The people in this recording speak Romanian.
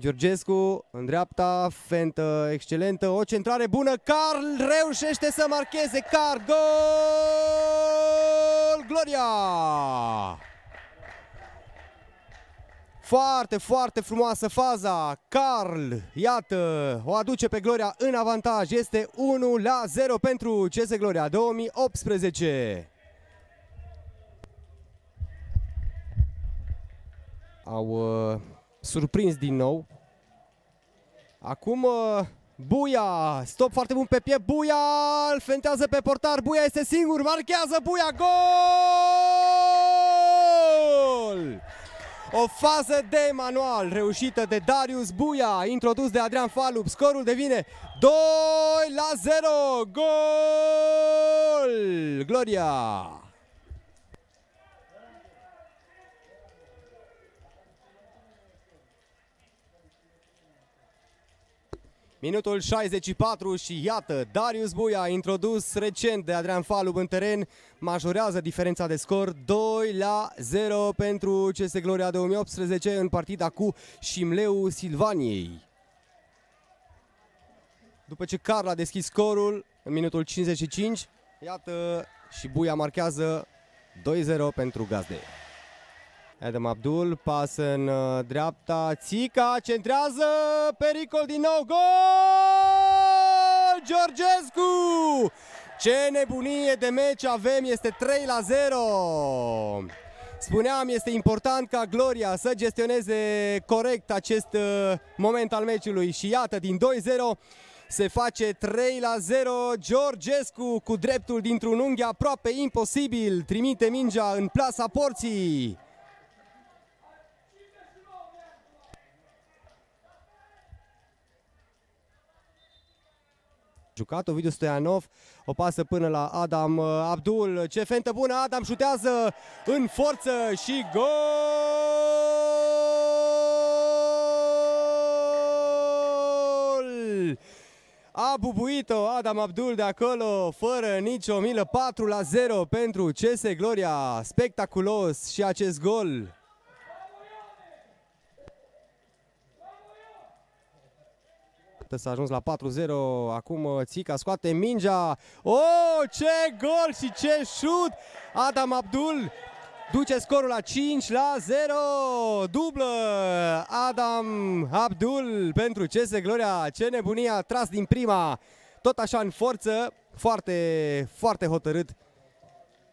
Georgescu în dreapta, fentă excelentă, o centrare bună, Carl reușește să marcheze, Carl, gol! Gloria! Foarte, foarte frumoasă faza, Carl, iată, o aduce pe Gloria în avantaj, este 1-0 pentru CS Gloria 2018. Au surprins din nou. Acum Buia, stop foarte bun pe piept, Buia îl fentează pe portar, Buia este singur, marchează Buia, gol! O fază de manual reușită de Darius Buia, introdus de Adrian Falub, scorul devine 2-0, gol! Gloria! Minutul 64 și iată, Darius Buia, introdus recent de Adrian Falub în teren, majorează diferența de scor 2-0 pentru CS Gloria 2018 în partida cu Șimleu Silvaniei. După ce Carl a deschis scorul în minutul 55, iată și Buia marchează 2-0 pentru gazde. Adam Abdul, pas în dreapta, Țica, centrează, pericol din nou, gol! Georgescu! Ce nebunie de meci avem, este 3-0! Spuneam, este important ca Gloria să gestioneze corect acest moment al meciului și iată, din 2-0 se face 3-0, Georgescu cu dreptul dintr-un unghi aproape imposibil, trimite mingea în plasa porții. Jucat Ovidiu Stoianov, o pasă până la Adam Abdul, ce fentă bună, Adam șutează în forță și gol! A bubuit-o Adam Abdul de acolo, fără nicio milă, 4-0 pentru CS Gloria, spectaculos și acest gol. S-a ajuns la 4-0, acum Țica scoate mingea, oh, ce gol și ce șut! Adam Abdul duce scorul la 5-0, dublă Adam Abdul pentru CS Gloria, ce nebunie, a tras din prima, tot așa în forță, foarte, foarte hotărât